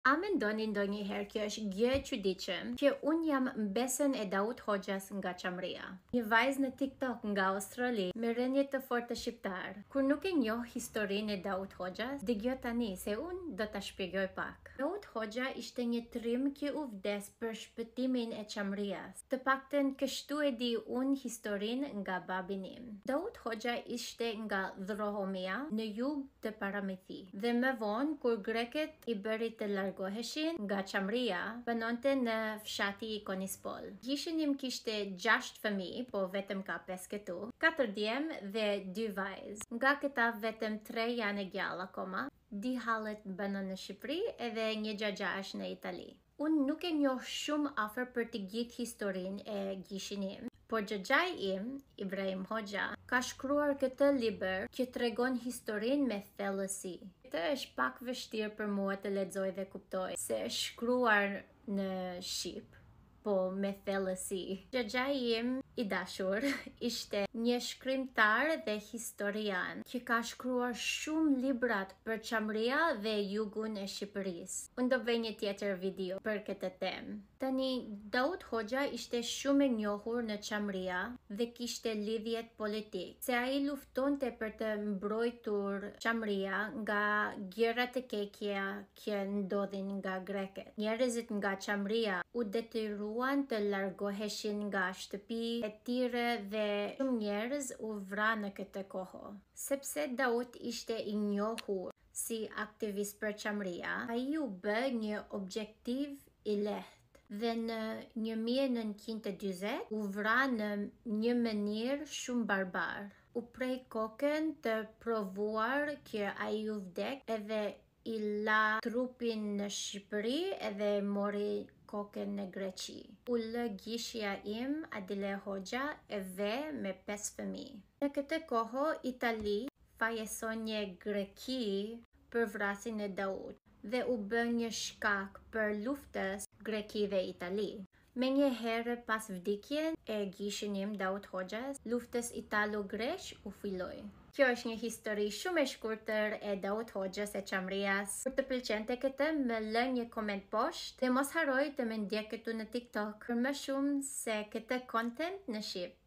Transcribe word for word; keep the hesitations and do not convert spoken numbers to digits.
A mendoni ndonjëherë kjo është gjë e çuditshme që un jam mbesën e Daud Hoxhas nga Çamria, një vajzë në TikTok nga Australi me rënje të fortë shqiptar. Kur nuk e njoh historinë e Daud Hoxhas, dëgjoj tani se un do ta shpjegoj pak. Daud Hoxha ishte një trim që u vdes për shpëtimin e Çamrias. Të paktën kështu e di un historinë nga babin im. Daud Hoxha ishte nga Dhrohomia në jug të Paramethi dhe më vonë kur greket i bëri të largoheshin nga Çamria, banonte në fshati i Konispol. Gjishin im kishte gjashtë fëmijë, po vetëm ka pesë këtu, katër djem dhe dy vajzë. Nga këta vetëm tre janë e gjallë akoma, di hallet banon në Shqipëri edhe një xhaxha është në Itali. Unë nuk e njoh shumë afër për të gjithë historinë e gjishin im, por xhaxhai im, Ibrahim Hoxha, ka shkruar këtë libër që tregon historinë me thellësi. Këtë është pak vështirë për mua të lexoj dhe kuptoj, se është shkruar në shqip, po me thellësi. Xhaxhai im i dashur ishte një shkrimtar dhe historian që ka shkruar shumë librat për Çamria dhe jugun e Shqipërisë. Unë do bëj një tjetër video për këtë temë. Tani, Daud Hoxha ishte shumë e njohur në Çamria dhe kishte lidhjet politik, se ai luftonte për të mbrojtur Çamria nga gjërat e keqja që ndodhin nga greket. Njerëzit nga Çamria u detyruan të largoheshin nga shtëpi e tyre dhe shumë njerëz u vra në këtë kohë. Sepse Daud ishte i njohur si aktivist për Çamria, ai u bë një objektiv i lehtë dhe në një mijë e nëntëqind e dyzet u vra në një mënyrë shumë barbar. U prej kokën të provuar që ai u vdek edhe i la trupin në Shqipëri edhe mori kokën në Greqi. U lë gjishja im, Adile Hoxha, e ve me pesë fëmijë. Në këtë kohë, Itali fajeson një Greki për vrasjen e Daud dhe u bë një shkak për luftës Greki dhe Itali. Me një herë pas vdekjen e gjishin im Daud Hoxhas, luftës italo-greq u filloi. Kjo është një histori shumë e shkurtër e Daud Hoxhas e Çamrias. Kur të pëlqente këtë, më lë një koment poshtë dhe mos harroj të më ndjek këtu në TikTok për më shumë se këtë content në shqip.